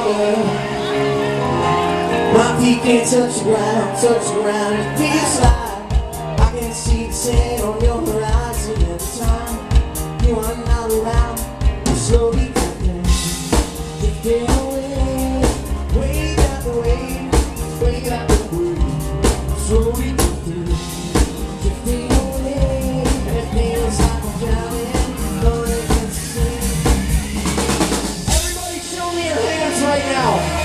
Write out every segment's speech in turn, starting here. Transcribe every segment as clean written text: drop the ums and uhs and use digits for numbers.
water. My feet can't touch the ground, it feels like I can see the sand on your horizon every time you are not around. I'm slowly drifting away, way out the way, way out the way. Slowly drifting away, and it feels like I'm drowning, going against the sea. Everybody show me your hands right now.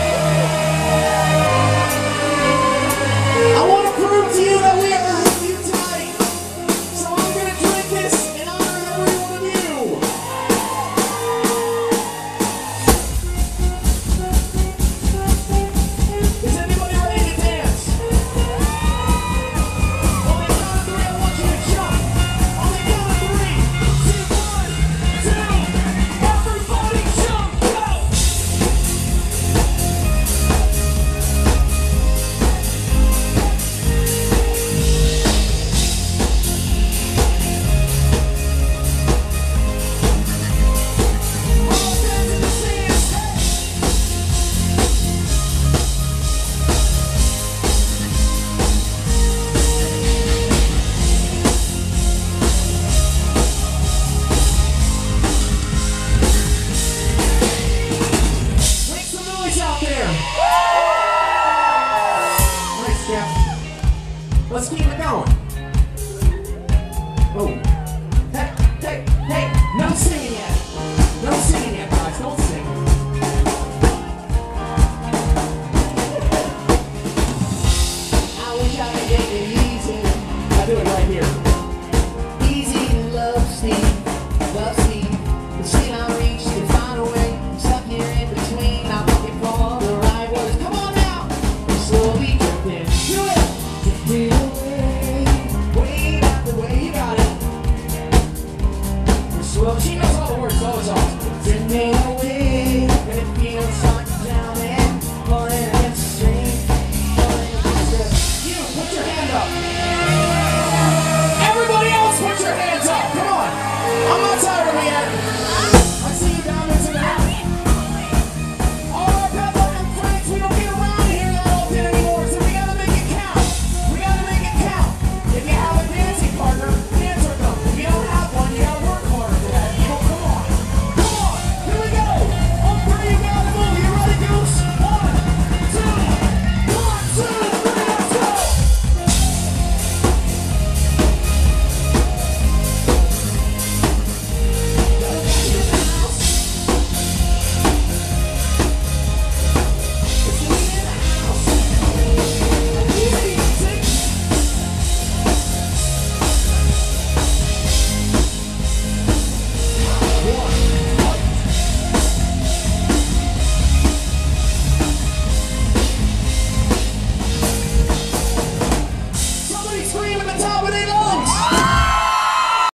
I want to prove to you that we are really tight. So I'm going to drink this in honor of every one of you. Is anybody ready to dance? On the count of three, I want you to jump. On the count of three. 2, 1, 2. Everybody jump. Go! Make some noise out there. Nice, Jeff. Let's keep it going. Oh. Hey, hey, hey. No singing yet. No singing yet, guys. Don't sing. I wish I could get it easy. I do it right here. Easy love, Steve. Love, Steve. But still I reach to find a way. I'm stuck here in between. I'm looking for the right words. Come on now. I'm slowly drifting. Do it. Drifting away. Way out the way. You got it. We're slow. She knows all the words. Always awesome. Drifting away.